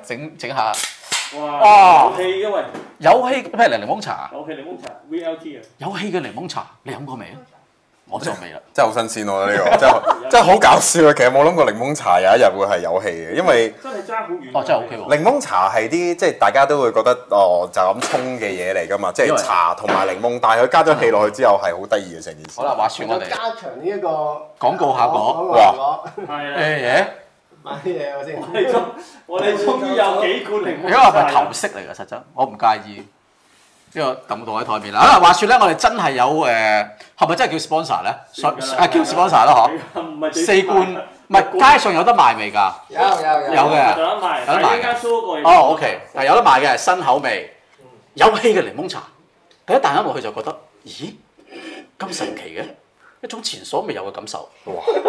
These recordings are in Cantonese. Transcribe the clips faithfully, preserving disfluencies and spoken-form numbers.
整整下。 哇！有氣嘅喂， 有氣咩嚟？檸檬茶？ 有氣檸檬茶 V L T 啊！ 有氣嘅檸檬茶，你飲過未啊？我就未啦。 真係好新鮮喎！呢個真係真係好搞笑啊！其實冇諗過檸檬茶有一日會係有氣嘅，因為真係爭好遠。 哦，真係 OK 喎。 檸檬茶係啲即係大家都會覺得哦就咁沖嘅嘢嚟㗎嘛，即係茶同埋檸檬，但係佢加咗氣落去之後係好得意嘅成件事。 好啦，話説我哋加強呢一個廣告效果。 哇！ 係啊！ 誒嘢。 買啲嘢我先。 我哋終我哋終於有幾罐檸檬因為係頭飾嚟嘅，實質我唔介意。呢個抌到喺台面啦。啊，話説咧，我哋真係有誒，係咪真係叫 sponsor 咧？係叫 sponsor 啦，嗬。 唔係四罐，唔係街上有得賣未㗎？ 有有有。 有嘅。 有得賣， 有得賣嘅。 哦 ，OK，係有得賣嘅，新口味，有氣嘅檸檬茶。第一啖飲落去就覺得，咦，咁神奇嘅，一種前所未有嘅感受。 哇！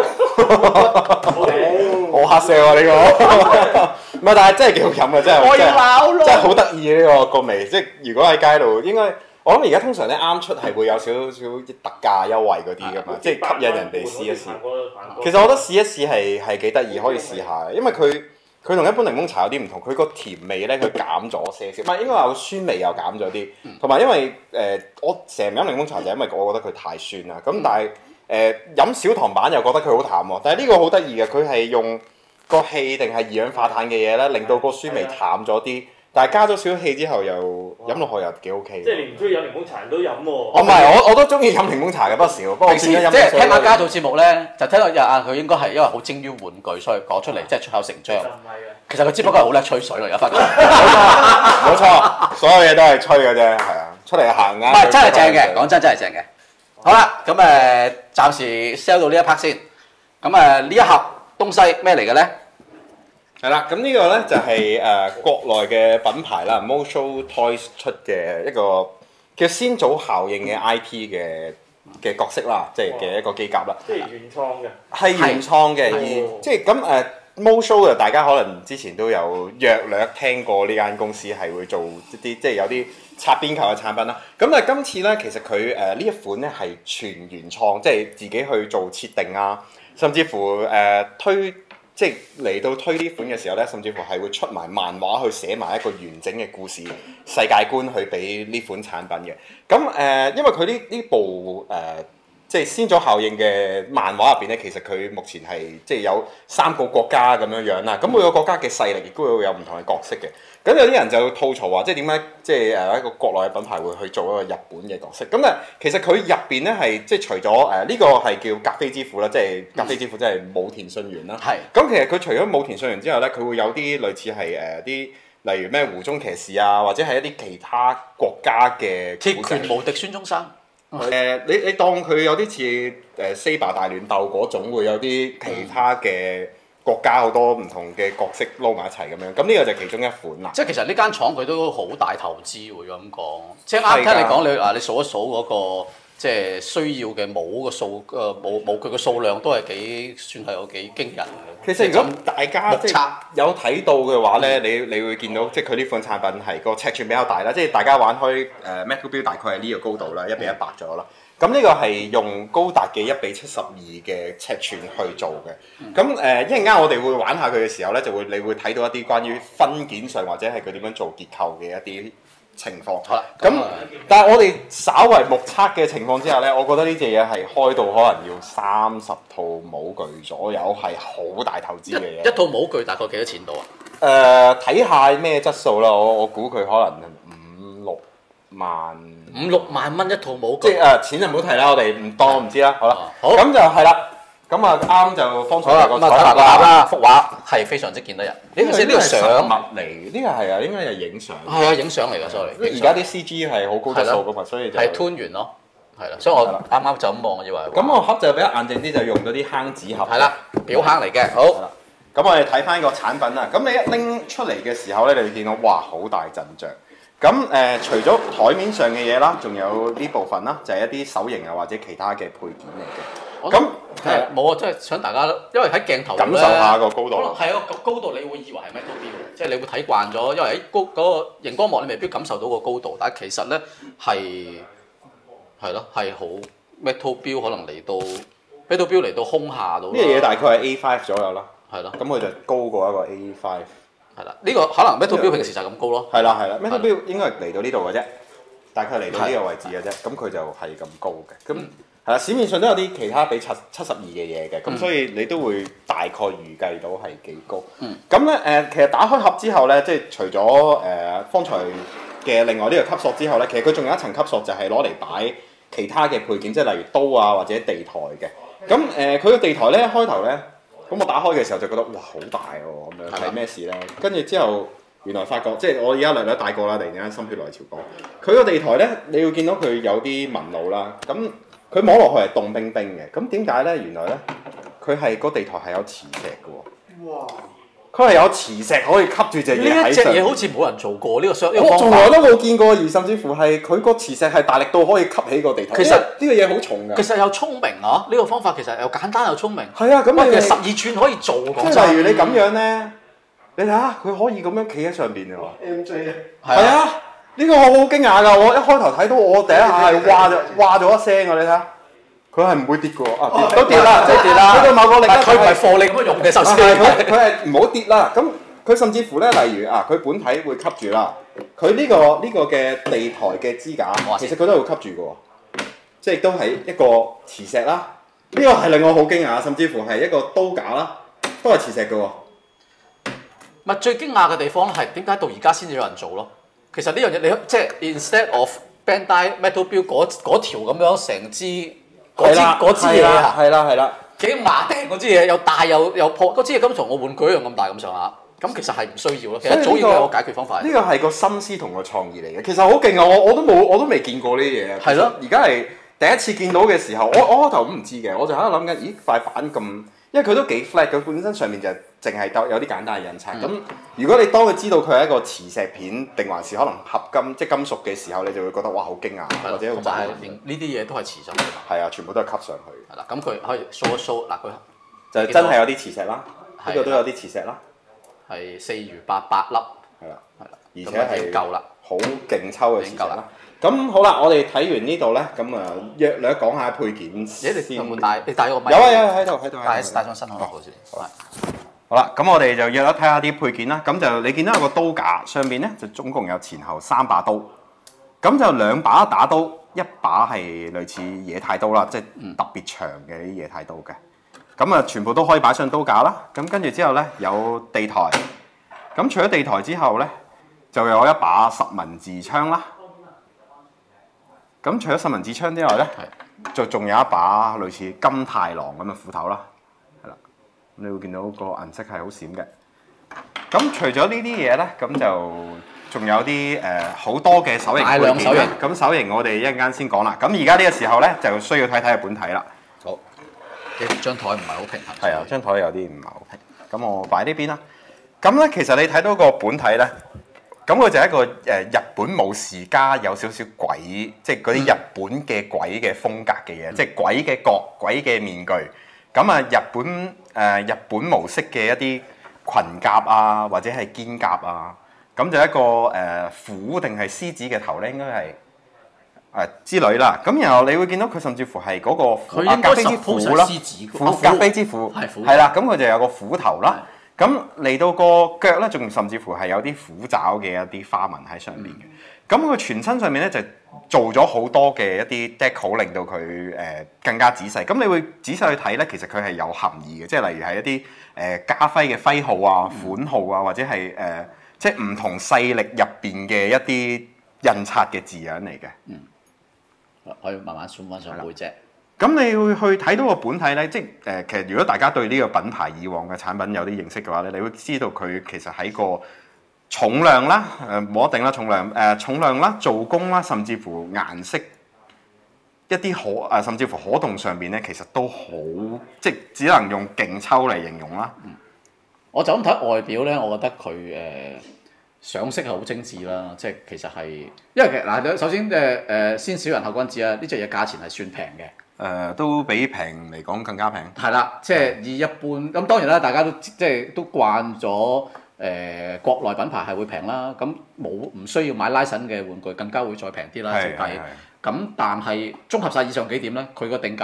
好黑色喎呢個，唔係，但係真係幾好飲嘅，真係我要鬧咯， 真係好得意呢個個味。即係如果喺街度，應該我諗而家通常咧啱出係會有少少特價優惠嗰啲噶嘛，即係吸引人哋試一試。其實我覺得試一試係係幾得意，可以試下，因為佢佢同一般檸檬茶有啲唔同，佢個甜味咧佢減咗些少，唔係應該話個酸味又減咗啲，同埋因為誒、呃、我成日飲檸檬茶就因為我覺得佢太酸啦，咁但係。誒飲少糖版又覺得佢好淡喎，但係呢個好得意嘅，佢係用個氣定係二氧化碳嘅嘢咧，令到個酸味淡咗啲，但係加咗少少氣之後又飲落去又幾 OK。 即係你唔中意飲檸檬茶人都飲喎。 我唔係，我我都中意飲檸檬茶嘅，不少。不過平時即係聽阿嘉做節目咧，就聽到日啊，佢應該係因為好精於玩具，所以講出嚟即係出口成章。其實佢只不過係好叻吹水咯，而家發覺。 冇錯，冇錯，所有嘢都係吹嘅啫，係啊，出嚟行啱。 唔係真係正嘅，講真真係正嘅。好啦，咁誒暫時 sell 到呢一 part 先。咁誒呢一盒東西咩嚟嘅咧？ 係啦，咁呢個咧就係誒國內嘅品牌啦 ，Moshow Toys 出嘅一個叫先祖效應嘅 I P 嘅嘅角色啦，即係嘅一個機甲啦。 即係原創嘅。 係原創嘅，而即係咁誒 Moshow 啊，大家可能之前都有約略聽過呢間公司係會做一啲即係有啲擦邊球嘅產品啦。咁但係今次咧，其實佢誒呢一款咧係全原創，即係自己去做設定啊，甚至乎誒、呃、推即係嚟到推呢款嘅時候咧，甚至乎係會出埋漫畫去寫埋一個完整嘅故事世界觀去俾呢款產品嘅。咁誒、呃，因為佢呢呢部誒。呃即係先祖效應嘅漫畫入邊咧，其實佢目前係即係有三個國家咁樣樣啦。咁每個國家嘅勢力亦都會有唔同嘅角色嘅。咁有啲人就吐槽話，即係點解即係誒一個國內嘅品牌會去做一個日本嘅角色？咁啊，其實佢入邊咧係即係除咗誒呢個係叫格非之父啦，即係格非之父即係武田信玄啦。係。咁其實佢除咗武田信玄之後咧，佢會有啲類似係誒啲例如咩湖中騎士啊，或者係一啲其他國家嘅鐵拳無敵孫中山。 誒、呃，你你當佢有啲似誒 Saber 大亂鬥嗰種，會有啲其他嘅國家好多唔同嘅角色撈埋一齊咁樣，咁呢個就係其中一款啦。 即係其實呢間廠佢都好大投資喎，咁講。即係啱聽你講，你啊你數一數嗰、那個即係需要嘅模嘅數誒模模具嘅數量都係幾算係有幾驚人嘅。 其實如果大家即係有睇到嘅話咧，你你會見到即係佢呢款產品係個尺寸比較大啦，即係大家玩開誒 Metal Build 大概係呢個高度啦，一比一百左右啦。咁呢個係用高達嘅一比七十二嘅尺寸去做嘅。咁誒、呃、一陣間我哋會玩下佢嘅時候咧，就會你會睇到一啲關於分件上或者係佢點樣做結構嘅一啲情況。好啦，咁但係我哋稍為目測嘅情況之下咧，我覺得呢隻嘢係開到可能要三十套模具左右，係好大投資嘅嘢。 一套模具大概幾多錢到啊？ 誒、呃，睇下咩質素啦，我我估佢可能五六萬。 五六萬蚊一套模具。 即係誒、呃、錢就唔好提啦，我哋唔當唔知啦。好啦，好咁就係啦。咁啊啱就方才個咁啊睇下個盒啦，幅畫係非常之見得人。呢個呢個相物嚟，呢個係啊，應該係影相。 係啊，影相嚟㗎，sorry。 而家啲 C G 係好高質素㗎嘛，所以就係 tune 完咯。係啦，所以我啱啱就咁望，我以為。 咁個盒就比較硬淨啲，就用咗啲坑紙盒。 係啦，表坑嚟嘅。好。 咁我哋睇翻個產品啦。咁你一拎出嚟嘅時候咧，你會見到哇，好大陣仗。咁誒、呃，除咗台面上嘅嘢啦，仲有呢部分啦，就係、是、一啲手型啊或者其他嘅配件嚟嘅。咁係冇啊，即係想大家，因為喺鏡頭感受下個高度。 係啊，個高度你會以為係 Metal Build，即係你會睇慣咗，因為喺高嗰、那個熒光幕你未必感受到個高度，但係其實咧係係咯係好 Metal Build 可能嚟到 Metal Build 嚟到空下到。 呢樣嘢大概係 A 五 左右啦。 係咯。 咁佢就高過一個 A 五。 係啦，呢個可能 Metal Build 平時就係咁高咯。 係啦係啦，Metal Build 應該係嚟到呢度嘅啫，大概嚟到呢個位置嘅啫。咁佢就係咁高嘅。咁係啦，市面上都有啲其他比七七十二嘅嘢嘅，咁所以你都會大概預計到係幾高。咁咧誒，其實打開盒之後咧，即係除咗誒、呃、方才嘅另外呢個級數之後咧，其實佢仲有一層級數就係攞嚟擺其他嘅配件，即係例如刀啊或者地台嘅。咁誒，佢個地台咧開頭咧，咁我打開嘅時候就覺得哇好大喎，咁樣係咩事咧？跟住之後原來發覺，即係我而家略略大個啦，突然間心血來潮講，佢個地台咧，你要見到佢有啲紋路啦，咁佢摸落去係凍冰冰嘅。咁點解咧？原來咧，佢係個地台係有磁石嘅喎。哇！佢係有磁石可以吸住隻嘢喺上。 呢一隻嘢好似冇人做過呢個雙，呢個我方法從來都冇見過，而甚至乎係佢個磁石係大力到可以吸起個地台。 其實呢個嘢好重㗎。 其實又聰明啊！呢個方法其實又簡單又聰明。 係啊，咁你喂其實十二寸可以做講即係真。 例如你咁樣咧，你睇下佢可以咁樣企喺上邊㗎喎。 M J 啊， 係啊，呢個我好驚訝㗎！我一開頭睇到我第一下係哇咗哇咗一聲㗎，你睇下，佢係唔會跌㗎喎。啊，跌都跌啦，即係跌啦。去到某個力， 但佢唔係貨力咁樣用嘅，首先。 係佢佢係唔好跌啦。咁佢甚至乎咧，例如啊，佢本體會吸住啦。佢呢個呢個嘅地台嘅支架，其實佢都會吸住㗎喎。即係都係一個磁石啦。呢個係令我好驚訝，甚至乎係一個刀架啦，都係磁石㗎喎。 唔係最驚訝嘅地方咧，係點解到而家先至有人做咯？其實呢樣嘢你即係 instead of Bandai Metal Build 嗰嗰條咁樣成支嗰支嗰支嘢啊， 係啦係啦， 幾麻釘嗰支嘢又大又又破，嗰支嘢咁同我玩具一樣咁大咁上下，咁其實係唔需要咯。其實早已經有個解決方法。 呢個係個心思同個創意嚟嘅，其實好勁啊！我我都冇我都未見過呢啲嘢。係咯，而家係第一次見到嘅時候，我我開頭都唔知嘅，我就喺度諗緊，咦塊板咁，因為佢都幾 flat，佢本身上面就淨係得有啲簡單嘅印刷。咁、嗯、如果你當佢知道佢係一個磁石片，定還是可能合金即係金屬嘅時候，你就會覺得哇好驚訝， 的或者好震撼。 呢啲嘢都係磁石㗎嘛。 係啊，全部都係吸上去。 係啦，咁佢可以 show 一 show 嗱，佢就真係有啲磁石啦，呢個都有啲磁石啦， 係四餘八八粒。 係啦， 係啦， 而且係夠啦， 好勁抽嘅磁石啦。咁好啦，我哋睇完呢度咧，咁啊約略講下配件先。 有冇帶？你帶個咪？ 有啊有啊，喺度喺度。 帶帶上身好好先。 好啦，好啦，咁我哋就約咗睇下啲配件啦。咁就你見到有個刀架，上面咧就總共有前後三把刀。咁就兩把打刀，一把係類似野太刀啦，即係特別長嘅啲野太刀嘅。咁啊，全部都可以擺上刀架啦。咁跟住之後咧，有地台。咁除咗地台之後咧，就有一把十文字槍啦。咁除咗十文字槍之外咧，就仲有一把類似金太郎咁嘅斧頭啦，係啦。你會見到個銀色係好閃嘅。咁除咗呢啲嘢咧，咁就仲有啲誒好多嘅手型配件啦。咁手型我哋一陣間先講啦。咁而家呢個時候咧，就需要睇睇個本體啦。 好，你張台唔係好平衡。 係啊，張台有啲唔係好平。咁我擺呢邊啦。咁咧，其實你睇到個本體咧。咁佢就係一個誒日本武士加有少少鬼，即係嗰啲日本嘅鬼嘅風格嘅嘢，嗯、即係鬼嘅角、鬼嘅面具。咁啊，日本誒、呃、日本模式嘅一啲裙甲啊，或者係肩甲啊，咁就一個誒、呃、虎定係獅子嘅頭咧，應該係誒、呃、之類啦。咁然後你會見到佢甚至乎係嗰個佢應該之虎啦，虎格飛之虎係啦，咁佢就有個虎頭啦。咁嚟到個腳咧，仲甚至乎係有啲虎爪嘅一啲花紋喺上邊嘅。咁佢、嗯、全身上面咧就做咗好多嘅一啲 deco，令到佢誒、呃、更加仔細。咁你會仔細去睇咧，其實佢係有含義嘅，即係例如係一啲誒、呃、家徽嘅徽號啊、款號啊，或者係誒、呃、即係唔同勢力入邊嘅一啲印刷嘅字樣嚟嘅。嗯， 可以慢慢算翻上背脊。 咁你會去睇到個本體咧，即係誒、呃，其實如果大家對呢個品牌以往嘅產品有啲認識嘅話咧，你會知道佢其實喺個重量啦，誒冇一定啦，重量誒、呃、重量啦、做工啦，甚至乎顏色一啲可誒、呃，甚至乎可動上邊咧，其實都好，即係只能用勁抽嚟形容啦。嗯， 我就咁睇外表咧，我覺得佢誒、呃、上色係好精緻啦，即係其實係因為其實嗱，首先誒誒、呃、先小人後君子啊，呢隻嘢價錢係算平嘅。 誒、呃、都比平嚟講更加平。 係啦，即係以一般咁當然啦，大家都即係都慣咗誒、呃、國內品牌係會平啦，咁冇唔需要買拉神嘅玩具，更加會再平啲啦，照計。咁但係綜合晒以上幾點咧，佢個定價咧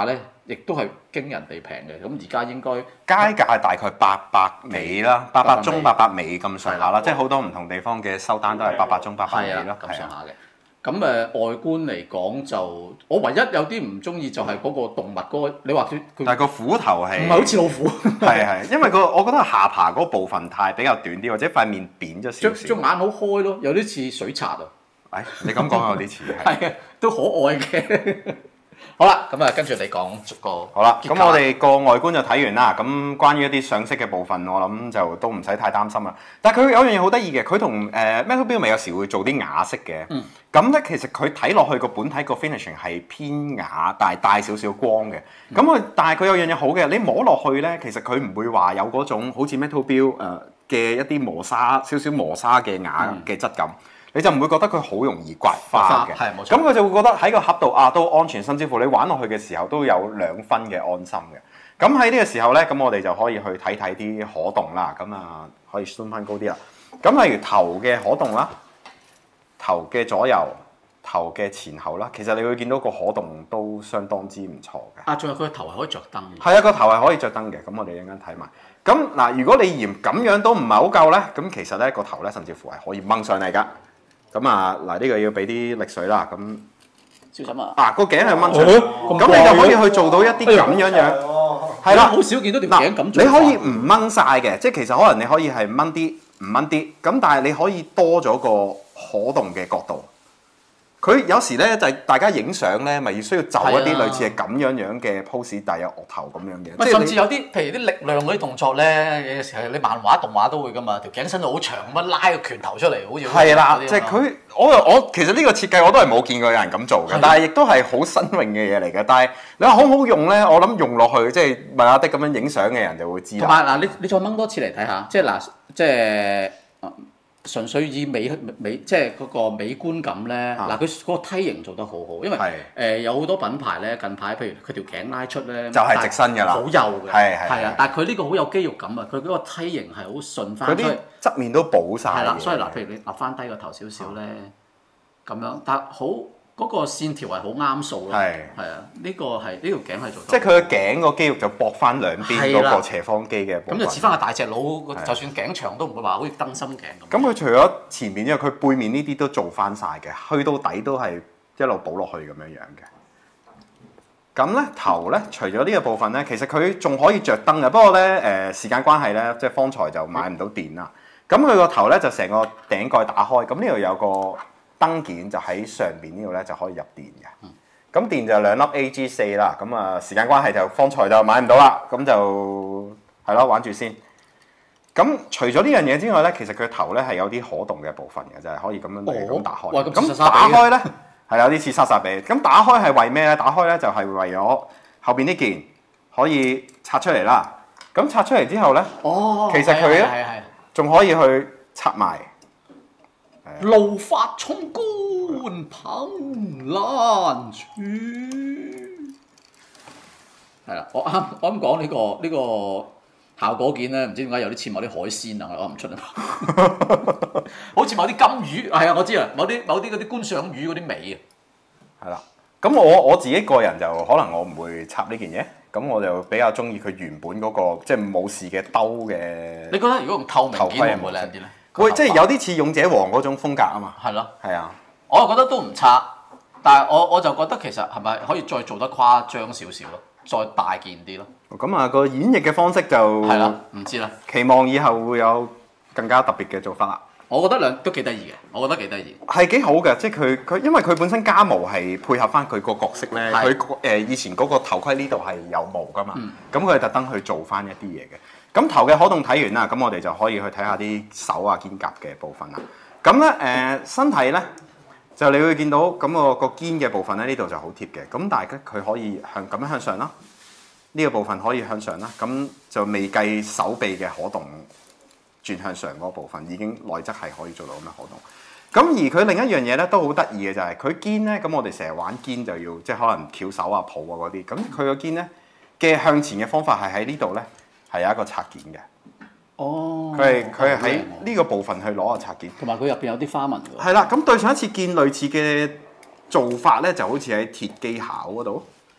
亦都係驚人地平嘅。咁而家應該街價大概八百尾啦，八百中八八百尾咁上下啦，即係好多唔同地方嘅收單都係八百中八百尾係咯， 啊咁上下嘅。咁誒、呃、外觀嚟講就，我唯一有啲唔中意就係嗰個動物嗰、嗰個，你話佢佢但係個虎頭係唔係好似老虎， 係係，因為個我覺得下巴嗰部分太比較短啲，或者塊面扁咗少少。 隻隻眼好開咯，有啲似水刷啊。 誒，你咁講有啲似係。 係啊，都可愛嘅。好啦，咁啊，跟住你講個好啦， 結構咁我哋個外觀就睇完啦。咁關於一啲上色嘅部分，我諗就都唔使太擔心啦。但係佢有樣嘢好得意嘅，佢同誒 Metal Build 咪有時會做啲啞色嘅。 嗯。 咁咧，其實佢睇落去個本體個 finishing 係偏啞，但係帶少少光嘅。咁佢、但係佢有樣嘢好嘅，你摸落去咧，其實佢唔會話有嗰種好似 Metal Build 誒嘅一啲磨砂、少少磨砂嘅啞嘅質感。嗯你就唔會覺得佢好容易刮花嘅， 係冇錯。 咁佢就會覺得喺個盒度啊都安全，甚至乎你玩落去嘅時候都有兩分嘅安心嘅。咁喺呢個時候咧，咁我哋就可以去睇睇啲可動啦。咁啊，可以 zoom 翻高啲啦。咁例如頭嘅可動啦，頭嘅左右、頭嘅前後啦，其實你會見到個可動都相當之唔錯嘅。 啊，仲有佢個頭係可以着燈嘅。 係啊，個頭係可以着燈嘅。咁我哋一陣間睇埋。咁嗱，如果你嫌咁樣都唔係好夠咧，咁其實咧個頭咧甚至乎係可以掹上嚟㗎。咁啊，嗱呢個要俾啲力水啦，咁小心啊！ 啊個頸係掹上，咁你就可以去做到一啲咁樣樣，係啦， 好少見到條頸咁做。 你可以唔掹晒嘅，即係其實可能你可以係掹啲唔掹啲，咁但係你可以多咗個可動嘅角度。佢有時咧就係大家影相咧，咪要需要就一啲類似係咁樣樣嘅 pose，但係有額頭咁樣嘅。 喂，甚至有啲譬如啲力量嗰啲動作咧，有時候你漫畫動畫都會噶嘛，條頸伸到好長咁樣拉個拳頭出嚟，好似係啦，即係佢我我其實呢個設計我都係冇見過有人咁做嘅，但係亦都係好新穎嘅嘢嚟嘅。但係你話好唔好用咧？我諗用落去即係問阿的咁樣影相嘅人就會知啦。 同埋嗱，你你再掹多次嚟睇下，即係嗱，即係。純粹以美美即係嗰個美觀感咧，嗱佢嗰個梯形做得好好，因為誒是、呃、有好多品牌咧近排，譬如佢條頸拉出咧， 就係直身㗎啦， 好幼嘅， 係係係啊，但係佢呢個好有肌肉感啊，佢嗰個梯形係好順翻， 佢啲側面都補晒。 係啦，所以嗱，譬如你立翻低個頭少少咧，咁樣，但係好。嗰個線條係好啱數咯，係係啊，呢個係呢條頸係做得， 即係佢個頸個肌肉就駁翻兩邊嗰個斜方肌嘅部分， 咁就似翻個大隻佬，就算頸長都唔會話好似燈芯頸咁。 咁佢除咗前面之外，佢背面呢啲都做翻晒嘅，去到底都係一路補落去咁樣樣嘅。咁咧頭咧，除咗呢個部分咧，其實佢仲可以着燈嘅，不過咧誒時間關係咧，即係方才就買唔到電啦。咁佢個頭咧就成個頂蓋打開，咁呢度有個燈件就喺上邊呢度咧就可以入電嘅，咁、嗯、電就兩粒 A G 四啦，咁啊時間關係就方才就買唔到啦，咁就係咯玩住先。咁除咗呢樣嘢之外咧，其實佢頭咧係有啲可動嘅部分嘅，就係、是、可以咁樣嚟咁打開。咁、哦、打開咧係有啲似莎莎比，咁打開係為咩咧？打開咧就係、是、為咗後邊呢件可以拆出嚟啦。咁拆出嚟之後咧， 哦、 其實佢咧仲可以去拆埋。 怒髮衝冠，憑欄處。係啦，我啱我啱講呢個呢、呢個效果件咧，唔知點解有啲似某啲海鮮啊，我講唔出啊，好似某啲金魚，係啊，我知啊，某啲某啲嗰啲觀賞魚嗰啲尾啊。係啦， 咁我我自己個人就可能我唔會插呢件嘢，咁我就比較中意佢原本嗰、嗰個即係冇事嘅兜嘅。 你覺得如果用透明件會唔會靚啲咧？ 會即係有啲似勇者王嗰種風格啊嘛， 係咯， 係啊， 我又覺得都唔差，但係我我就覺得其實係咪可以再做得誇張少少咯，再大件啲咯。 咁啊個演繹嘅方式就係啦，唔知啦， 期望以後會有更加特別嘅做法啦。 我覺得兩都幾得意嘅，我覺得幾得意。 係幾好嘅，即係佢佢因為佢本身加毛係配合翻佢個角色咧，佢誒的以前嗰個頭盔呢度係有毛噶嘛，咁佢係特登去做翻一啲嘢嘅。咁頭嘅可動睇完啦，咁我哋就可以去睇下啲手啊肩胛嘅部分啦。咁咧誒身體咧就你會見到咁、個個肩嘅部分咧呢度就好貼嘅，咁但係佢可以向咁樣向上啦，呢、呢個部分可以向上啦，咁就未計手臂嘅可動轉向上嗰部分已經內側係可以做到咁嘅可動。咁而佢另一樣嘢咧都好得意嘅就係佢肩咧，咁我哋成日玩肩就要即係可能翹手啊抱啊嗰啲，咁佢個肩咧嘅向前嘅方法係喺呢度咧。係有一個拆件嘅， 哦， 佢係佢係喺呢個部分去攞個拆件， 同埋佢入邊有啲花紋㗎。 係啦，咁對上一次見類似嘅做法咧，就好似喺鐵機考嗰度，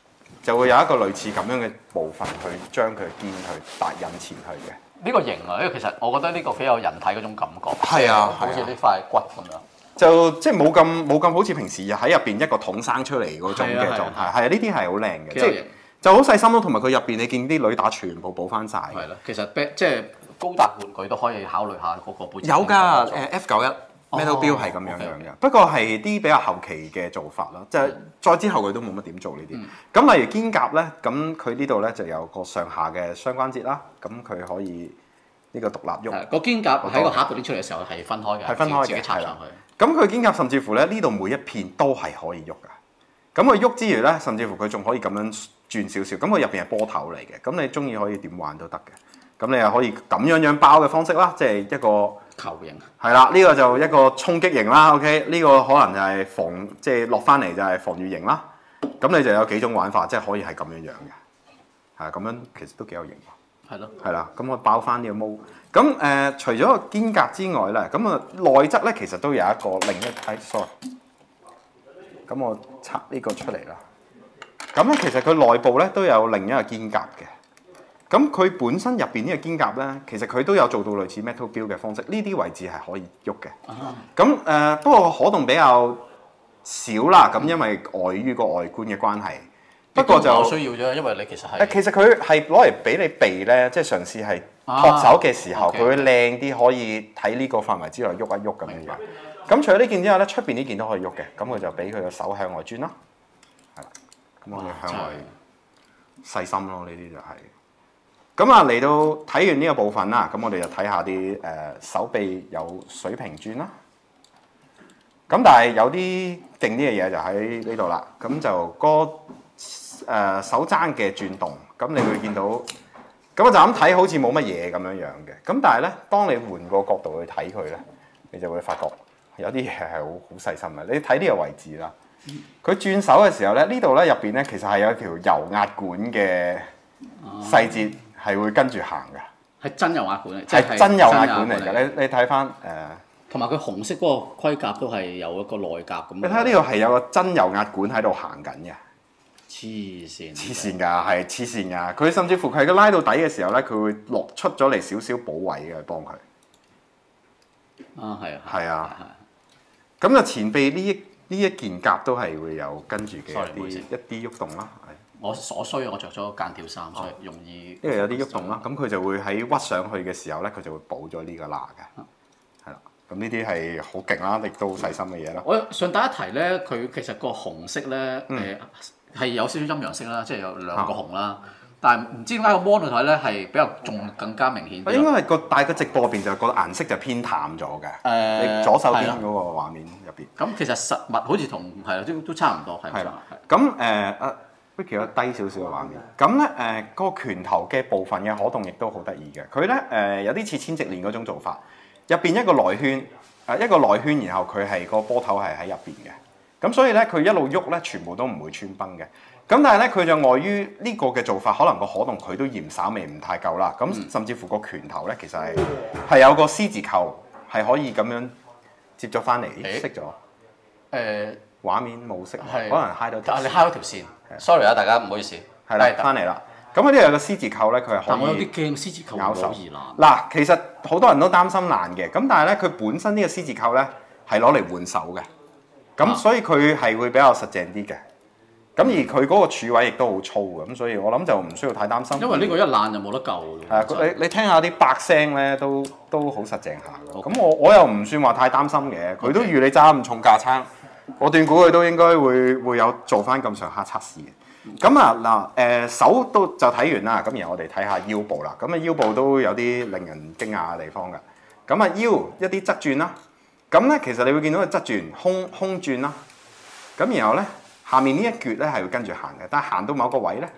就會有一個類似咁樣嘅部分去將佢嘅肩去搭引前去嘅。 呢個型啊，因為其實我覺得呢個幾有人體嗰種感覺。 係啊好似呢塊骨咁樣。 就即係冇咁冇咁好似平時喺入邊一個桶生出嚟嗰種嘅係啊係啊狀態，係啊，呢啲係好靚嘅，即係幾有型就好細心咯，同埋佢入邊你見啲女打全部補翻晒。 係啦，其實即係高達玩具都可以考慮下嗰個背景。 有㗎，誒 F 九一 Metal Build 係咁樣樣嘅，不過係啲比較後期嘅做法啦，即係再之後佢都冇乜點做呢啲。咁例如肩甲咧，咁佢呢度咧就有個上下嘅雙關節啦，咁佢可以呢個獨立喐。 個肩甲喺個盒度拎出嚟嘅時候係分開嘅， 係分開嘅， 自己插上去。 咁佢肩甲甚至乎咧呢度每一片都係可以喐㗎。咁佢喐之餘咧，甚至乎佢仲可以咁樣轉少少。咁佢入邊係波頭嚟嘅，咁你中意可以點玩都得嘅。咁你又可以咁樣樣包嘅方式啦，即係一個球形。係啦，呢、這個就一個衝擊型啦。OK，呢個可能就係防，即係落翻嚟就係防禦型啦。咁你就有幾種玩法，即係可以係咁樣樣嘅。係啊，咁樣其實都幾有型。 係咯。 係啦，咁我包翻呢個毛。咁誒、呃，除咗個肩甲之外咧，咁啊內側咧其實都有一個另一睇、哎、，sorry。咁我拆呢個出嚟啦。咁咧其實佢內部咧都有另一個肩甲嘅。咁佢本身入邊呢個肩甲咧，其實佢都有做到類似 Metal Build 嘅方式，呢啲位置係可以喐嘅。咁誒、呃，不過可動比較少啦。咁因為礙於個外觀嘅關係。不過就冇需要啫，因為你其實係誒，其實佢係攞嚟俾你避咧，即係嘗試係托手嘅時候，佢、啊、會靚啲，可以喺呢個範圍之內喐一喐咁樣樣。咁除咗呢件之外咧，出邊呢件都可以喐嘅。咁佢就俾佢個手向外轉啦。係啦，咁我哋向外細心咯，呢啲就係、是。咁啊，嚟到睇完呢個部分啦，咁我哋就睇下啲誒、呃、手臂有水平轉啦。咁但係有啲勁啲嘅嘢就喺呢度啦。咁就嗰誒、呃、手踭嘅轉動，咁你會見到，咁我就咁睇好似冇乜嘢咁樣樣嘅。咁但係咧，當你換個角度去睇佢咧，你就會發覺有啲嘢係好好細心嘅。你睇呢個位置啦，佢轉手嘅時候咧，呢度咧入邊咧其實係有一條油壓管嘅細節係會跟住行嘅， 係真油壓管嚟， 係真油壓管嚟嘅。你你睇翻誒， 同埋佢紅色嗰個盔甲都係有一個內甲咁。 你睇下呢度係有個真油壓管喺度行緊嘅。 黐線！ 黐線㗎，係黐線㗎。佢甚至乎佢喺拉到底嘅時候咧，佢會落出咗嚟少少補位嘅，幫佢。 啊，係啊。 係啊。咁就前臂呢一呢一件甲都係會有跟住嘅一啲一啲喐動啦。 我所需我着咗間條衫，所以容易。 因為有啲喐動啦，咁佢就會喺屈上去嘅時候咧，佢就會補咗呢個罅嘅。係啦，咁呢啲係好勁啦，亦都好細心嘅嘢啦。 我順帶一提咧，佢其實個紅色咧，誒、嗯。係有少少陰陽色啦，即係有兩個紅啦，啊、但係唔知點解個 mon 度睇咧係比較仲更加明顯。 應該係個但係個直播入邊就個顏色就偏淡咗嘅。誒、呃，你左手邊嗰個畫面入邊。咁其實實物好似同係啦，都都差唔多係。係啦。 咁誒啊 Vicky 有低少少嘅畫面。咁咧誒個拳頭嘅部分嘅可動亦都好得意嘅。佢咧誒有啲似千直鏈嗰種做法，入邊一個內圈誒一個內圈，然後佢係個波頭係喺入邊嘅。咁所以咧，佢一路喐咧，全部都唔會穿崩嘅。咁但係咧，佢就礙於呢個嘅做法，可能個可動佢都嫌稍微唔太夠啦。咁、嗯、甚至乎個拳頭咧，其實係係有個 C 字扣，係可以咁樣接咗翻嚟，熄咗。誒、欸、畫面冇熄，可能揩到條線。 你揩咗條線。Sorry 啊，大家唔好意思。 係啦，翻嚟啦。咁嗰啲有個 C 字扣咧，佢係可以。 但我有啲驚 C 字扣好易爛。 嗱，其實好多人都擔心爛嘅，咁但係咧，佢本身呢個 C 字扣咧係攞嚟換手嘅。咁、啊、所以佢係會比較實淨啲嘅，咁而佢嗰個柱位亦都好粗嘅，咁所以我諗就唔需要太擔心。因為呢個一爛就冇得救嘅。係啊，你你聽下啲百聲咧，都都好實淨下嘅。咁、okay. 我我又唔算話太擔心嘅，佢都預你揸咁重架撐，我斷估佢都應該會會有做翻咁上下測試嘅。咁啊嗱誒手都就睇完啦，咁然後我哋睇下腰部啦。咁啊腰部都有啲令人驚訝嘅地方㗎。咁啊腰一啲側轉啦。咁咧，其實你會見到佢側轉、空空轉啦。咁然後咧，下面呢一橛咧係會跟住行嘅，但係行到某個位咧，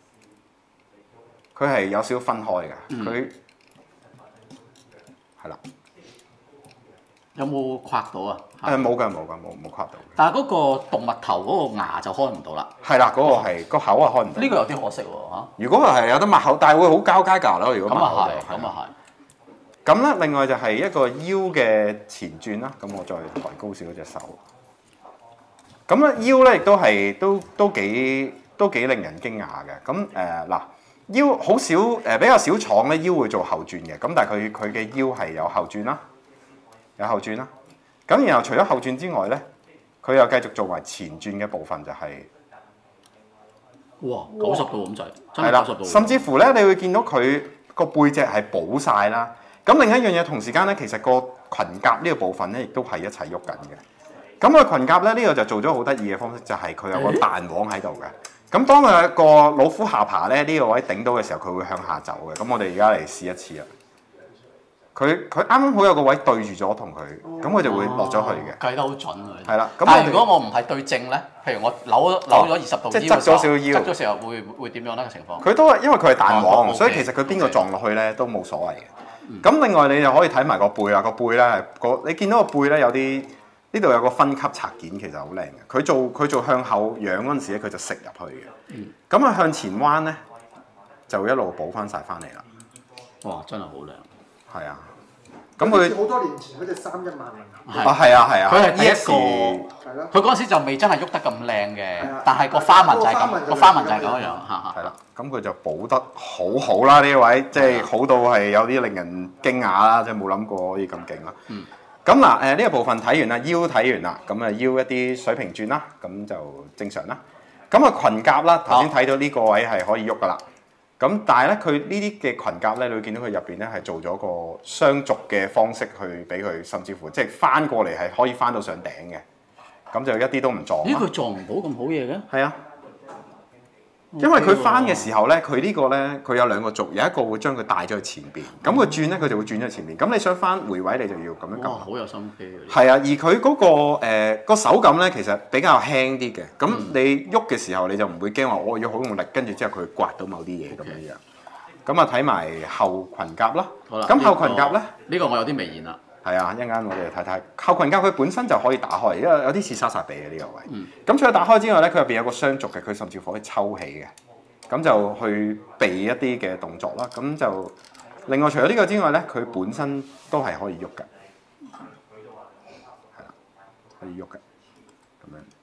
佢係有少少分開嘅。佢係啦。 有冇跨到啊？ 誒冇㗎，冇㗎，冇冇跨到。 但係嗰個動物頭嗰個牙就開唔到啦。係啦，嗰、嗰個係個口啊開唔到。 呢個有啲可惜喎嚇。如果係有得擘口，但係會好交加㗎咯。如果擘口就咁啊係。 咁咧，另外就係一個腰嘅前轉啦。咁我再抬高少少隻手。咁咧腰咧亦都係都都幾都幾令人驚訝嘅。咁誒嗱腰好少誒、呃、比較少廠咧腰會做後轉嘅，咁但係佢佢嘅腰係有後轉啦，有後轉啦。咁然後除咗後轉之外咧，佢又繼續做埋前轉嘅部分就係、是。 哇，九十度咁滯，真係啦係九十度。 甚至乎咧，你會見到佢個背脊係補晒啦。咁另一樣嘢同時間咧，其實個裙甲呢個部分咧，亦都係一齊喐緊嘅。咁個裙甲咧，呢、這個就做咗好得意嘅方式，就係、是、佢有個彈簧喺度嘅。咁當佢個老虎下巴咧呢、這個位頂到嘅時候，佢會向下走嘅。咁我哋而家嚟試一次啦。佢佢啱啱好有個位對住咗同佢，咁佢就會落咗去嘅。 計得好準啊！ 係啦，咁但係如果我唔係對正咧，譬如我扭扭咗二十度即係腰嘅時候， 側咗少少腰側咗時候會會點樣咧個情況？ 佢都係因為佢係彈簧， 哦所以 OK， 其實佢邊個 OK 撞落去咧都冇所謂嘅。咁、另外你就可以睇埋個背啦，個背咧個你見到個背咧有啲呢度有個分級拆件，其實好靚嘅。佢做佢做向後仰嗰陣時咧，佢就食入去嘅。咁啊、向前彎咧就一路補翻晒翻嚟啦。 哇！真係好靚。 係啊。咁佢好多年前嗰隻三一萬能係啊係啊係啊， 佢係第一個時係咯， 佢嗰陣時就未真係喐得咁靚嘅係啊， 但係個花紋就係咁， 個花紋就個花紋就係咁係咁樣樣嚇係啦，咁佢就補得好好啦呢位，即係好到係有啲令人驚訝啦，即係冇諗過可以咁勁啦。 嗯。 咁嗱誒呢個部分睇完啦，腰睇完啦，咁啊腰一啲水平轉啦，咁就正常啦。咁啊裙甲啦，頭先睇到呢個位係可以喐噶啦。咁但係咧，佢呢啲嘅裙甲咧，你會見到佢入邊咧係做咗個雙軸嘅方式去俾佢，甚至乎即係翻過嚟係可以翻到上頂嘅，咁就一啲都唔撞咦？ 啦。 佢撞唔到咁好嘢嘅？ 係啊，因為佢翻嘅時候咧，佢呢個咧佢有兩個軸，有一個會將佢帶咗去前邊，咁佢轉咧佢就會轉咗去前邊。咁你想翻回位，你就要咁樣哇！ 撳。 好有心機嘅。 係啊，而佢嗰、個誒個、手感咧，其實比較輕啲嘅。咁你喐嘅時候，你就唔會驚話我要好用力，跟住之後佢刮到某啲嘢咁樣樣。咁啊睇埋後裙甲啦。 好啦。 咁後裙甲咧， 呢個我有啲微言啦。 係啊，一陣間我哋睇睇後裙甲，佢本身就可以打開，因為有啲似莎莎比嘅呢個位。 嗯。 咁除咗打開之外咧，佢入邊有個雙軸嘅，佢甚至乎可以抽起嘅。咁就去避一啲嘅動作啦。咁就另外除咗呢個之外咧，佢本身都係可以喐嘅，係啦，可以喐嘅咁樣。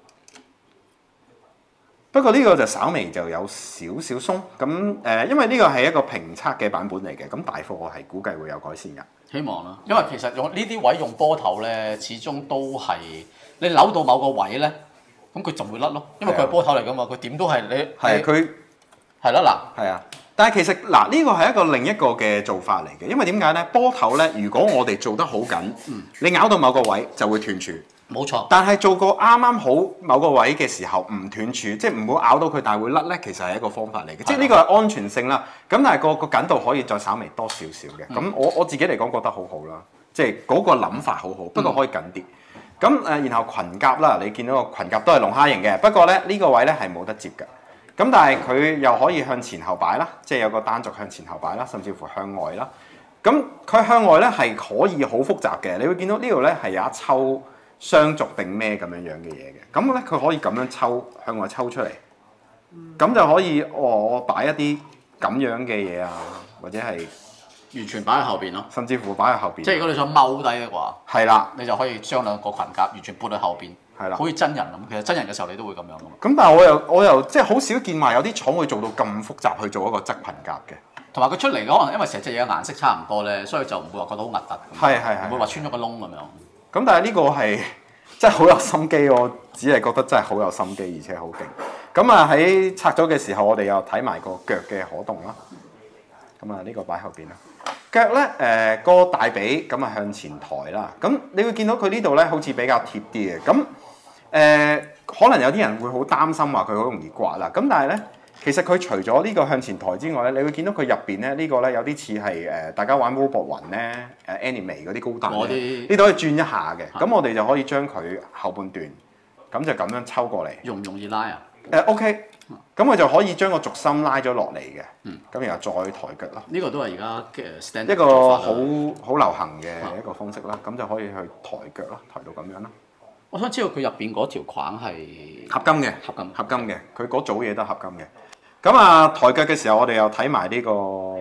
不過呢個就稍微就有少少鬆。咁誒、呃，因為呢個係一個評測嘅版本嚟嘅，咁大貨我係估計會有改善㗎。 希望啦，因為其實用呢啲位用波頭咧，始終都係你扭到某個位咧，咁佢就會甩咯。因為佢係波頭嚟㗎嘛，佢點都係你係佢係啦嗱。 係啊，但係其實嗱呢個係一個另一個嘅做法嚟嘅，因為點解咧？波頭咧，如果我哋做得好緊， 嗯、 你咬到某個位就會斷柱。 冇錯。 但係做個啱啱好某個位嘅時候唔斷柱，即係唔好咬到佢，但係會甩咧，其實係一個方法嚟嘅， 的即係呢個係安全性啦。咁但係個個緊度可以再稍微多少少嘅。咁、嗯、我我自己嚟講覺得好好啦，即係嗰個諗法好好，不過可以緊啲。咁誒、嗯，然後裙甲啦，你見到個裙甲都係龍蝦型嘅，不過咧呢、呢個位咧係冇得接嘅。咁但係佢又可以向前後擺啦，即係有個單軸向前後擺啦，甚至乎向外啦。咁佢向外咧係可以好複雜嘅，你會見到呢度咧係有一抽雙軸定咩咁樣樣嘅嘢嘅。咁咧佢可以咁樣抽向外抽出嚟，咁就可以哦，我擺一啲咁樣嘅嘢啊，或者係完全擺喺後邊咯。 甚至乎擺喺後邊。 即係如果你想踎低嘅話， 係啦， 你就可以將兩個裙甲完全撥喺後邊。 係啦， 好似真人咁，其實真人嘅時候你都會咁樣噶嘛。 咁但係我又我又即係好少見話有啲廠會做到咁複雜去做一個側裙甲嘅。 同埋佢出嚟可能因為成隻嘢嘅顏色差唔多咧，所以就唔會話覺得好核突。 係係係。 唔會話穿咗個窿咁樣。 咁但係呢個係真係好有心機，我只係覺得真係好有心機，而且好勁。咁啊喺拆咗嘅時候，我哋又睇埋個腳嘅可動啦。咁啊呢個擺後邊啦。腳咧誒個大髀咁啊向前抬啦。咁你會見到佢呢度咧好似比較貼啲嘅。咁誒、呃、可能有啲人會好擔心話佢好容易刮啦。咁但係咧，其實佢除咗呢個向前抬之外咧，你會見到佢入邊咧呢個咧有啲似係誒大家玩 robot 雲咧誒 anime 嗰啲高達咧，呢度可以轉一下嘅。咁我哋就可以將佢後半段咁就咁樣抽過嚟。 容唔容易拉啊？ 誒、呃、OK，咁佢就可以將個軸心拉咗落嚟嘅。 嗯。 咁然後再抬腳咯。 呢個都係而家嘅 standard 一個好好流行嘅啊一個方式啦。咁就可以去抬腳啦，抬到咁樣啦。 我想知道佢入邊嗰條框係合金嘅， 合金合金嘅，佢嗰組嘢都係合金嘅。咁啊，抬腳嘅時候，我哋又睇埋呢個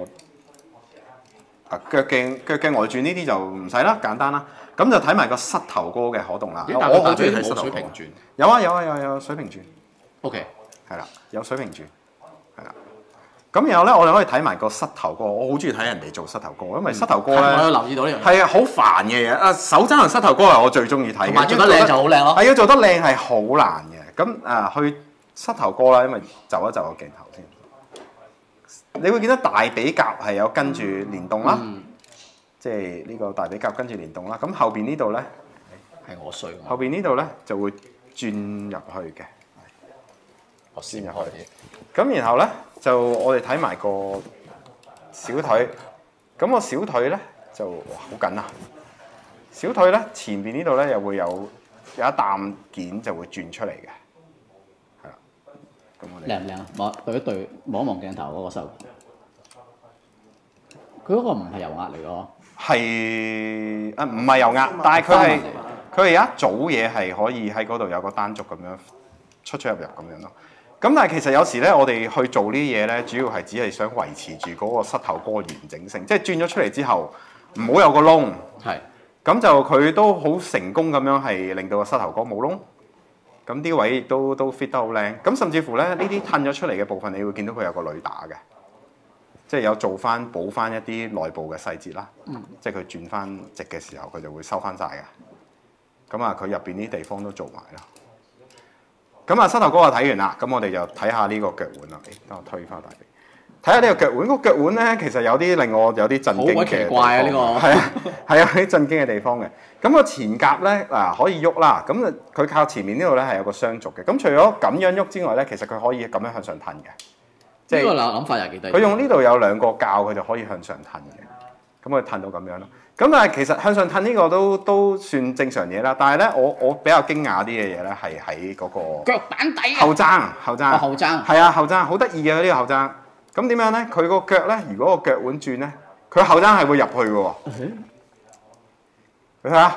啊腳鏡腳鏡外轉呢啲就唔使啦，簡單啦。咁就睇埋個膝頭哥嘅可動啦。 咦？ 我但係好中意睇冇膝頭哥水平轉。 有啊有啊有啊有水平轉。 O K。 係啦，有水平轉，係啦。咁然後咧，我哋可以睇埋個膝頭哥，我好中意睇人哋做膝頭哥，因為膝頭哥咧， 我有留意到呢樣嘢。 係啊，好煩嘅嘢啊！手踭同膝頭哥係我最中意睇嘅， 同埋做得靚就好靚咯。 係要做得靚係好難嘅。咁啊，去膝頭哥啦，因為就一就個鏡頭先。你會見到大髀甲係有跟住連動啦， 嗯、 即係呢個大髀甲跟住連動啦。咁後邊呢度咧係我衰。 後邊呢度咧就會轉入去嘅， 我先入去啲。 咁然後咧就我哋睇埋個小腿，咁個小腿咧就哇好緊啊！小腿咧前邊呢度咧又會有有一啖件就會轉出嚟嘅，係啦。咁我哋靚唔靚啊？望對一對望一望鏡頭嗰個手，佢嗰個唔係油壓嚟嘅喎。 係啊，唔係油壓，但係佢係佢係有一組嘢係可以喺嗰度有個單軸咁樣出出入入咁樣咯。咁但係其實有時咧，我哋去做呢啲嘢咧，主要係只係想維持住嗰個膝頭哥完整性，即係轉咗出嚟之後唔好有個窿。 係。 咁就佢都好成功咁樣係令到個膝頭哥冇窿。咁啲位亦都都 fit 得好靚。咁甚至乎咧，呢啲褪咗出嚟嘅部分，你會見到佢有個鋁打嘅，即係有做翻補翻一啲內部嘅細節啦。嗯、即係佢轉翻直嘅時候，佢就會收翻晒嘅。咁啊，佢入邊啲地方都做埋啦。咁啊，膝頭哥啊睇完啦，咁我哋就睇下呢個腳腕啦。誒，等我推翻大髀，睇下呢個腳腕。個腳腕咧，其實有啲令我有啲震驚嘅。好鬼奇怪啊！呢、呢個係啊，係啊，有啲震驚嘅地方嘅。咁個前夾咧嗱可以喐啦，咁啊佢靠前面呢度咧係有個雙軸嘅。咁除咗咁樣喐之外咧，其實佢可以咁樣向上褪嘅。即係呢個諗法又幾得意。佢用呢度有兩個臼，佢就可以向上褪嘅。咁佢褪到咁樣咯。咁但係其實向上褪呢個都都算正常嘢啦。但係咧，我我比較驚訝啲嘅嘢咧係喺嗰個腳板底後踭後踭。 後踭係啊，後踭好得意嘅呢個後踭。咁點樣咧？佢個腳咧，如果個腳腕轉咧，佢後踭係會入去嘅喎。你睇下，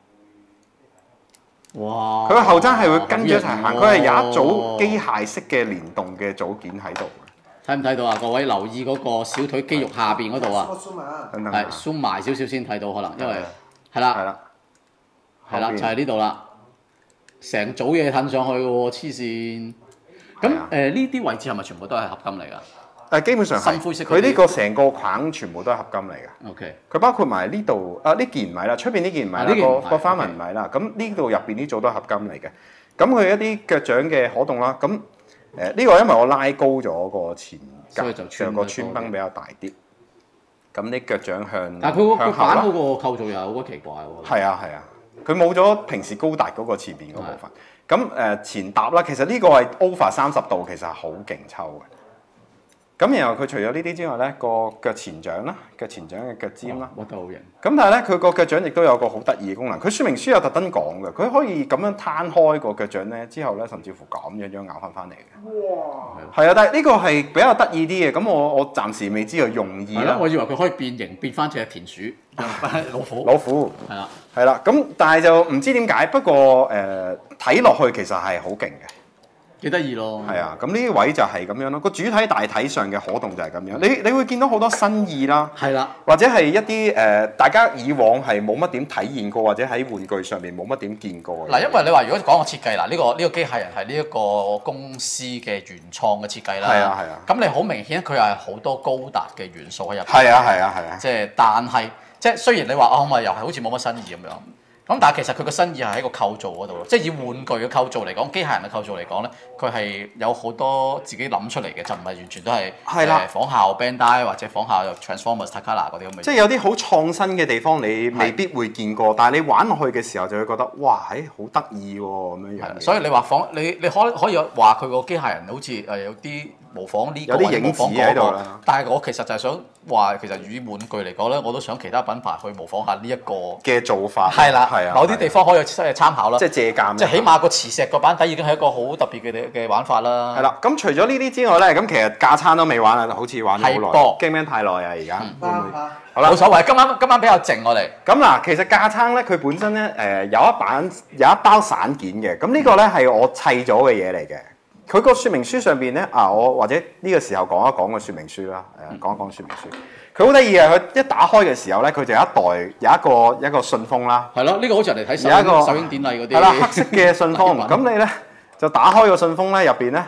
哇！ 佢個後踭係會跟住一齊行，佢係有一組機械式嘅連動嘅組件喺度。 睇唔睇到啊？各位留意嗰個小腿肌肉下邊嗰度啊， 等等係 zoom 埋少少先睇到，可能因為係啦， 係啦， 係啦，就係呢度啦，成組嘢褪上去嘅喎，黐線。咁誒呢啲位置係咪全部都係合金嚟㗎？ 誒基本上係，佢呢個成個框全部都係合金嚟嘅。 OK。佢包括埋呢度啊，呢件唔係啦，出邊呢件唔係啦，個個花紋唔係啦。咁呢度入邊呢組都係合金嚟嘅。咁佢一啲腳掌嘅可動啦，咁誒呢個因為我拉高咗個前夾，上個穿崩比較大啲。咁啲腳掌向但係佢個向後啦。 板嗰個構造又好鬼奇怪喎。 係啊係啊，佢冇咗平時高達嗰個前面嗰部分。咁誒前搭啦，其實呢個係 over 三十度，其實係好勁抽嘅。咁然後佢除咗呢啲之外咧，個腳前掌啦，腳前掌嘅腳尖啦， 我覺得好型。 咁但係咧，佢個腳掌亦都有個好得意嘅功能。佢說明書有特登講嘅，佢可以咁樣攤開個腳掌咧，之後咧甚至乎咁樣樣咬翻翻嚟嘅。哇！係啊，但係呢個係比較得意啲嘅。咁我我暫時未知道用意啦。 我以為佢可以變形變翻隻田鼠、老虎。 老虎係啦， 係啦。咁但係就唔知點解，不過誒睇落去其實係好勁嘅。 幾得意咯！ 係啊，咁呢啲位就係咁樣咯。個主體大體上嘅可動就係咁樣。你你會見到好多新意啦， 係啦， 或者係一啲誒、呃、大家以往係冇乜點體驗過，或者喺玩具上面冇乜點見過。 嗱，因為你話如果講個設計嗱，呢、呢個呢、呢個機械人係呢一個公司嘅原創嘅設計啦。 係啊係啊。 咁你好明顯佢係好多高達嘅元素喺入邊。 係啊係啊係啊。 即係，但係即係雖然你話哦，咪又係好似冇乜新意咁樣。咁但係其實佢個新意係喺個構造嗰度咯，即係以玩具嘅構造嚟講，機械人嘅構造嚟講咧，佢係有好多自己諗出嚟嘅，就唔係完全都係誒、呃、仿效 Bandai 或者仿效 Transformers、Takara 嗰啲咁嘅。即係有啲好創新嘅地方，你未必會見過，但係你玩落去嘅時候就會覺得哇，誒好得意喎咁樣樣。 所以你話仿你你可可以話佢個機械人好似誒有啲模仿呢、這個， 有啲影子喺度啦。 但係我其實就係想話，其實以玩具嚟講咧，我都想其他品牌去模仿下呢一個嘅做法。 係啦。某啲地方可以參考啦， 即係借鑑。 即係起碼個磁石個板底已經係一個好特別嘅嘅玩法啦。 係啦，咁除咗呢啲之外咧，咁其實架撐都未玩啦，好似玩咗好耐。驚唔驚太耐啊？而家會唔會？好啦， 冇所謂。今晚今晚比較靜，我哋。 咁嗱，其實架撐咧，佢本身咧誒有一版有一包散件嘅，咁呢個咧係我砌咗嘅嘢嚟嘅。佢個說明書上邊咧啊，我或者呢個時候講一講個說明書啦，誒講一講說明書。佢好得意啊！佢一打開嘅時候咧，佢就有一袋有一個一個信封啦。 係咯，呢個好似人哋睇首映首映典禮嗰啲。 係啦，黑色嘅信封。咁你咧就打開個信封咧，入邊咧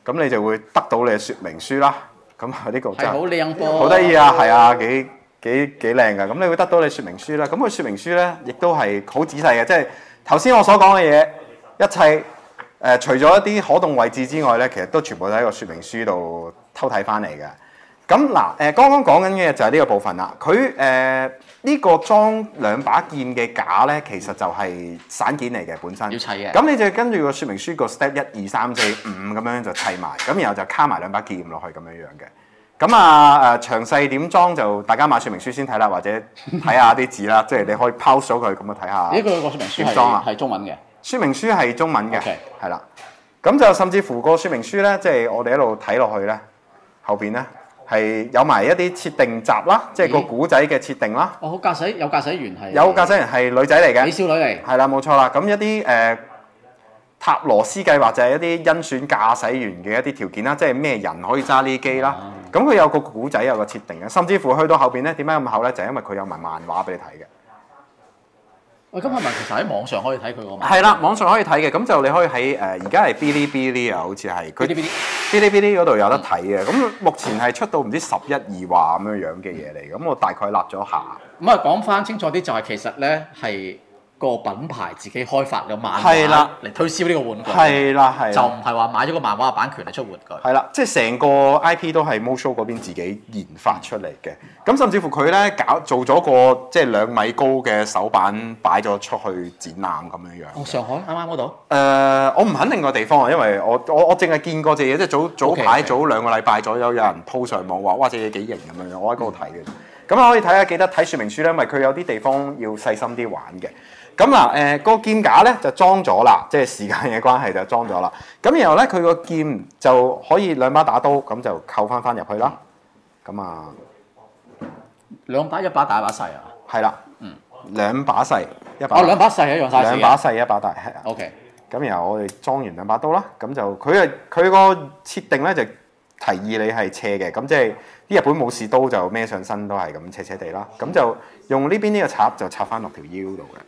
咁你就會得到你嘅說明書啦。咁啊呢個真係好靚噃， 好得意啊，係啊，幾幾幾靚㗎。咁你會得到你說明書啦。咁佢說明書咧，亦都係好仔細嘅，即係頭先我所講嘅嘢，一切誒、呃、除咗一啲可動位置之外咧，其實都全部都喺個說明書度偷睇翻嚟嘅。咁嗱誒，剛剛講緊嘅就係呢個部分啦。佢誒呢個裝兩把劍嘅架咧，其實就係散件嚟嘅本身。 要砌嘅。 咁你就跟住個說明書個 step 一二三四五咁樣就砌埋，咁然後就卡埋兩把劍落去咁樣樣嘅。咁啊誒詳細點裝就大家買說明書先睇啦，或者睇下啲字啦，即係你可以 pause 咗佢咁啊睇下。 呢個個說明書係點裝啊係中文嘅。 說明書係中文嘅， OK 係啦。咁就甚至乎個說明書咧，即係我哋一路睇落去咧，後邊咧係有埋一啲設定集啦，即係個古仔嘅設定啦。 哦，駕駛有駕駛員係有駕駛員係女仔嚟嘅， 美少女嚟。 係啦，冇錯啦。咁一啲誒、呃、塔羅斯計劃就係一啲甄選駕駛員嘅一啲條件啦，即係咩人可以揸呢機啦。咁佢、嗯、有個古仔有個設定嘅，甚至乎去到後邊咧，點解咁厚咧？就係、因為佢有埋漫畫俾你睇嘅。 喂，咁係咪其實喺網上可以睇佢個漫畫？ 係啦，網上可以睇嘅。咁就你可以喺誒而家係 Bilibili 啊，好似係佢 Bilibili 嗰度有得睇嘅。咁目前係出到唔知十一二話咁樣樣嘅嘢嚟。咁我大概立咗下。 咁啊，講翻清楚啲，就係其實咧係個品牌自己開發嘅漫畫係啦嚟推銷呢個玩具。 係啦，係。 就唔係話買咗個漫畫嘅版權嚟出玩具。 係啦，即係成個 I P 都係 MoShow 嗰邊自己研發出嚟嘅。咁甚至乎佢咧搞做咗個即係兩米高嘅手板擺咗出去展覽咁樣樣。 哦，上海啱啱嗰度？ 誒、呃，我唔肯定個地方啊，因為我我我淨係見過隻嘢，即係早早排 Okay, okay. 早兩個禮拜左右有人 po 上網話，哇隻嘢幾型咁樣樣，我喺嗰度睇嘅。咁、嗯、可以睇下，記得睇說明書咧，因為佢有啲地方要細心啲玩嘅。咁嗱誒，個劍架咧就裝咗啦，即係時間嘅關係就裝咗啦。咁然後咧，佢個劍就可以兩把打刀，咁就扣翻翻入去啦。咁啊， 兩把，一把大一把細啊？ 係啦，嗯，兩把細一把。 哦，兩把細一樣 size 兩把細一把大，係啊。 OK。 咁然後我哋裝完兩把刀啦，咁就佢係佢個設定咧就提議你係斜嘅，咁即係啲日本武士刀就孭上身都係咁斜斜地啦，咁就用呢邊呢個插就插翻落條腰度嘅。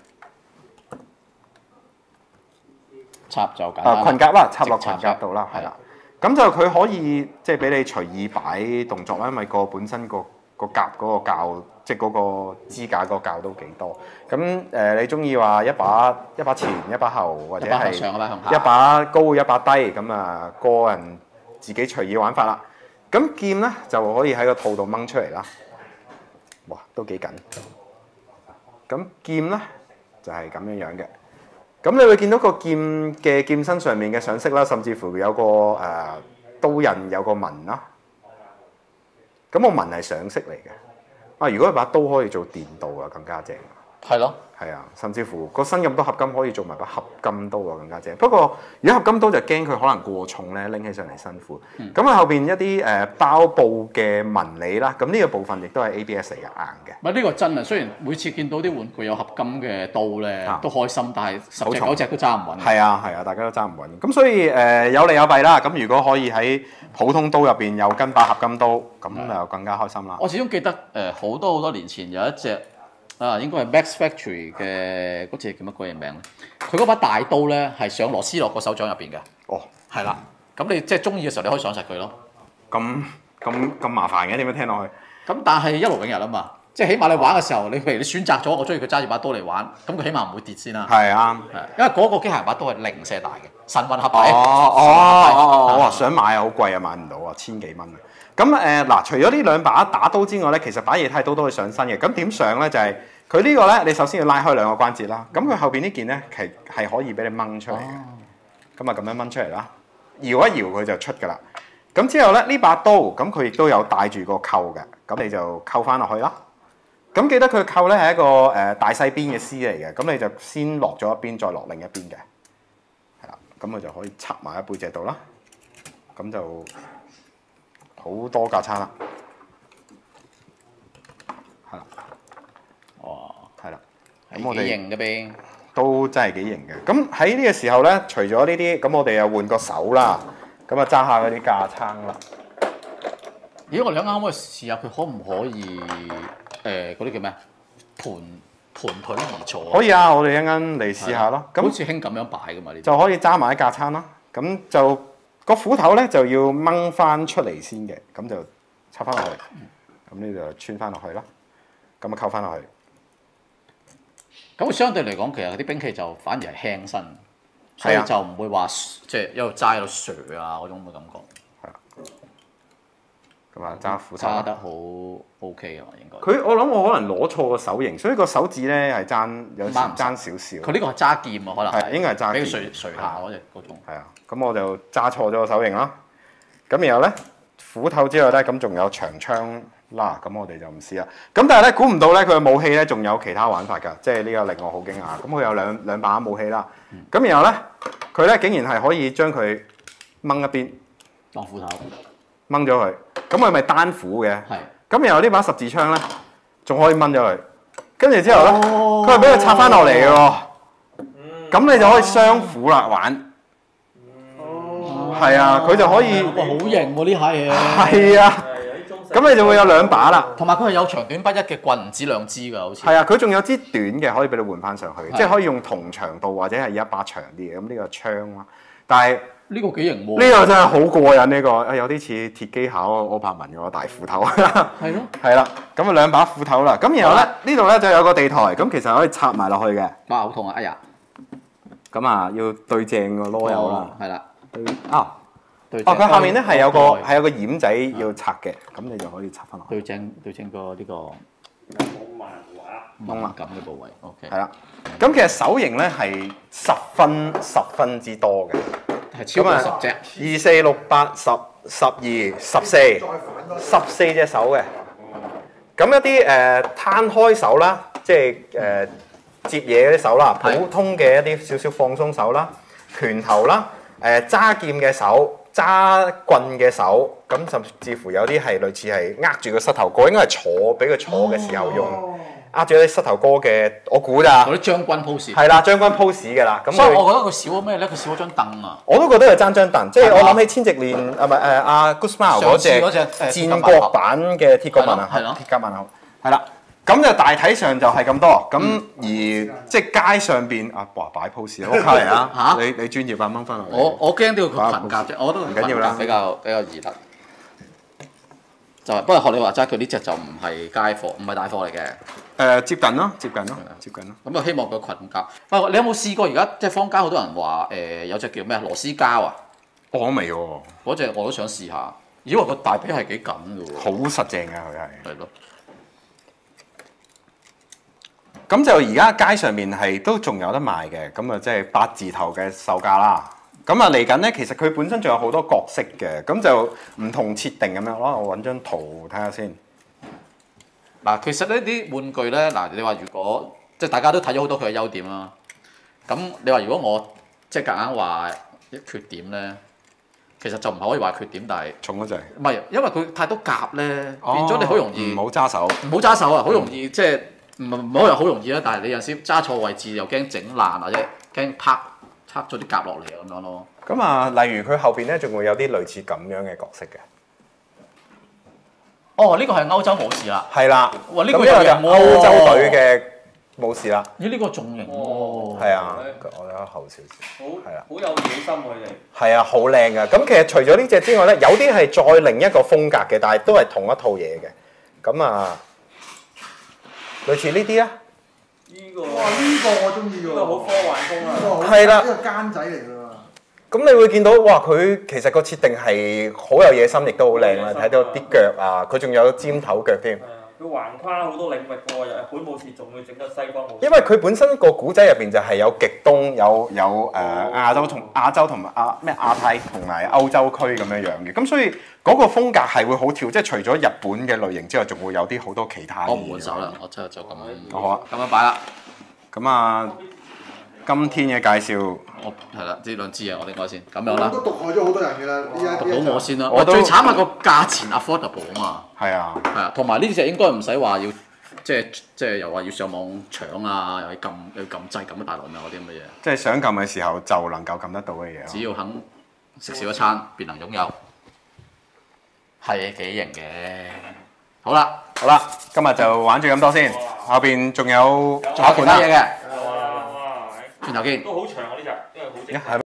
插就簡單。 啊，裙甲啦，插落裙甲度啦， 係係啦。咁就佢可以即係俾你隨意擺動作啦，因為個本身個個甲嗰個鉸，即係嗰個支架個鉸都幾多。咁誒、呃，你中意話一把一把前一把後，或者係一把高一把低，咁啊個人自己隨意玩法啦。咁劍咧就可以喺個套度掹出嚟啦。哇，都幾緊。咁劍咧就係、是、咁樣樣嘅。咁你會見到個劍嘅劍身上面嘅上色啦，甚至乎有個誒、呃、刀印有個紋啦。咁個紋係上色嚟嘅。啊，如果把刀可以做電刀啊，更加正。 係咯。 係啊，甚至乎個身咁多合金可以做埋把合金刀啊，更加正。不過如果合金刀就驚佢可能過重咧，拎起上嚟辛苦。咁啊、嗯、後邊一啲誒、呃、包布嘅紋理啦，咁呢個部分亦都係 A B S 嚟嘅硬嘅。 唔係呢個真啊！雖然每次見到啲玩具有合金嘅刀咧，啊、都開心，但係十隻九隻都揸唔穩。係啊係啊，大家都揸唔穩。咁所以誒、呃、有利有弊啦。咁如果可以喺普通刀入邊有跟把合金刀，咁就更加開心啦。 我始終記得誒好、呃、多好多年前有一隻。啊，應該係 Max Factory 嘅嗰隻叫乜鬼嘢名咧？佢嗰把大刀咧係上螺絲落個手掌入邊嘅。 哦， 係啦。咁你即係中意嘅時候，你可以上實佢咯。 咁咁咁麻煩嘅點樣聽落去？ 咁但係一勞永逸啊嘛，即係起碼你玩嘅時候，你譬如你選擇咗我中意佢揸住把刀嚟玩，咁佢起碼唔會跌先啦。 係啊， 因為嗰個機械人把刀係零舍大嘅，神運合體。 哦哦哦哦，我想買啊，好貴啊，買唔到啊，千幾蚊啊。咁誒嗱，除咗呢兩把打刀之外咧，其實把野太刀都可以上身嘅。咁點上咧？就係、是、佢呢個咧，你首先要拉開兩個關節啦。咁佢後邊呢件咧，其係可以俾你掹出嚟嘅。咁啊咁樣掹出嚟啦，搖一搖佢就出㗎啦。咁之後咧，呢把刀咁佢亦都有帶住個扣嘅，咁你就扣翻落去啦。咁記得佢扣咧係一個誒、呃、大細邊嘅絲嚟嘅，咁你就先落咗一邊，再落另一邊嘅，係啦。咁佢就可以插埋喺背脊度啦。咁就好多架撐啦，係啦。 哇， 係啦。 咁我哋型嘅唄， 都真係幾型嘅。咁喺呢個時候咧，除咗呢啲，咁我哋又換個手啦。咁啊，揸下嗰啲架撐啦。 咦，我哋啱啱可以試下佢可唔可以誒嗰啲叫咩？盤盤腿而坐。 可以啊，我哋一陣嚟試下咯。咁好似興咁樣擺噶嘛呢？ 就可以揸埋一架撐啦。咁就個斧頭咧就要掹翻出嚟先嘅，咁就插翻落去，咁呢就穿翻落去啦，咁啊扣翻落去。 咁相對嚟講，其實啲兵器就反而係輕身，所以係啊就唔會話即係一路揸喺度瀡啊嗰種嘅感覺。 咁啊揸斧頭啦。 揸得好 OK 啊，應該。 佢我諗我可能攞錯個手型，所以個手指咧係爭有時掹唔實爭少少。 佢呢個係揸劍啊，可能係應該係揸俾佢劍瀡瀡下嗰隻嗰種。 係啊，咁我就揸錯咗個手型啦。咁然後咧斧頭之後咧，咁仲有長槍啦，咁我哋就唔試啦。咁但係咧估唔到咧，佢嘅武器咧仲有其他玩法㗎，即係呢個令我好驚訝。咁佢有兩兩把武器啦。咁、然後咧佢咧竟然係可以將佢掹一邊當斧頭。 掹咗佢，咁佢咪單斧嘅。 係。 咁然後呢把十字槍咧仲可以掹咗佢，跟住之後咧哦佢係俾佢插翻落嚟嘅喎。 嗯咁你就可以雙斧啦玩。 哦， 係啊，佢就可以哇，好型喎呢下嘢。 係啊。 係有啲中式咁你就會有兩把啦。 同埋佢係有長短不一嘅棍，唔止兩支㗎，好似。 係啊，佢仲有支短嘅可以俾你換翻上去， 係即係可以用同長度或者係一把長啲嘅。咁呢個槍啦，但係呢個幾型喎。 呢個真係好過癮呢、個，啊有啲似鐵機考柯柏文嗰個大斧頭。 係咯。 係啦，咁啊兩把斧頭啦。咁然後咧呢度咧就有個地台，咁其實可以插埋落去嘅。 哇，好痛啊！哎呀。 咁啊要對正個螺友啦。 係啦。 對啊。 對哦，佢下面咧係有個對係有個掩仔要拆嘅，咁你就可以插翻落去。 對正對正個呢個冇漫畫。 敏感嘅部位。OK。 係啦，咁其實手型咧係十分十分之多嘅。 係超過十隻。 二四六八十十二十四十四隻手嘅，咁一啲誒、呃、攤開手啦，即係誒、呃、接嘢嗰啲手啦， 係普通嘅一啲少少放鬆手啦，拳頭啦，誒揸劍嘅手、揸棍嘅手，咁甚至乎有啲係類似係握住個膝頭哥，應該係坐俾佢坐嘅時候用， 哦握住啲膝頭哥嘅，我估咋， 嗰啲將軍 pose。 係啦，將軍 pose 嘅啦，咁佢所以我覺得佢少咗咩咧？佢少咗張凳啊！ 我都覺得係爭張凳，即係係嘛我諗起千夕蓮啊，唔係誒阿 Guzman 嗰上次嗰隻隻誒戰國版嘅鐵甲萬能係咯俠，鐵甲萬能俠係啦。咁就大體上就係咁多，咁而即係街上邊啊，哇擺 pose 啊，碌卡嚟啊嚇， 你你專業啊，掹翻落嚟。 我我驚呢個佢裙甲啫，我覺得唔緊要啦裙甲比較比較易得。就係不過學你話齋，佢呢只就唔係街貨，唔係大貨嚟嘅。 誒接近咯，接近咯，接近咯。 咁啊，希望佢裙甲。喂，你有冇試過而家即係坊間好多人話誒有隻叫咩螺絲膠啊？ 我未喎， 嗰隻我都想試下，以為個大髀係幾緊嘅喎。 好實淨嘅佢係。 係咯。 咁就而家街上面係都仲有得賣嘅，咁啊即係八字頭嘅售價啦。咁啊嚟緊咧，其實佢本身仲有好多角色嘅，咁就唔同設定咁樣咯。我揾張圖睇下先。 嗱，其實呢啲玩具咧，嗱你話如果即係大家都睇咗好多佢嘅優點啦，咁你話如果我即係夾硬話一缺點咧，其實就唔係可以話缺點，但係重嗰隻。 唔係因為佢太多夾咧，變咗你好容易唔好揸手。 唔好揸手啊，好容易即係唔唔好話好容易啦，但係你有陣時揸錯位置又驚整爛或者驚拍拆咗啲夾落嚟啊咁樣咯。 咁啊，例如佢後邊咧，仲會有啲類似咁樣嘅角色嘅。 哦，呢個係歐洲武士啦。 係啦。 哇！呢個咁呢個就有型喎歐洲隊嘅武士啦。 咦？呢個仲型喎。 係啊，我有後少少。 好係啦好有野心佢哋。 係啊，好靚噶。咁其實除咗呢只之外咧，有啲係再另一個風格嘅，但係都係同一套嘢嘅。咁啊，類似呢啲啊。 呢個哇！呢個我中意喎， 呢個好科幻風啊！ 呢個好係啦呢個奸仔嚟㗎喎。 咁你會見到哇，佢其實個設定係好有野心，亦都好靚啦。睇到啲腳啊，佢仲有尖頭腳添。 係啊，佢橫跨好多領域喎，日本武士仲會整個西方武士。 因為佢本身個古仔入邊就係有極東，有有誒、呃、亞洲同亞洲同埋亞咩亞太同埋歐洲區咁樣樣嘅，咁所以嗰個風格係會好跳，即係除咗日本嘅類型之外，仲會有啲好多其他嘅嘢。 我唔換手啦，我真係就咁樣。 好啊， 咁樣擺啦。 咁啊，今天嘅介紹， 我係啦，呢兩支嘢我應該先咁樣啦我。都毒害咗好多人㗎啦，呢一讀到我先啦。 我都最慘係個價錢 affordable 啊嘛。 係啊， 係啊，同埋呢隻應該唔使話要即係即係又話要上網搶啊，又要撳又要撳掣撳一大輪啊嗰啲咁嘅嘢。 即係想撳嘅時候就能夠撳得到嘅嘢咯。 只要肯食少一餐，便能擁有，係幾型嘅。好啦， 好啦，今日就玩住咁多先，後邊仲有仲有其他嘢嘅， 哇！ 轉頭見。 都好長啊呢隻，因為好精。 係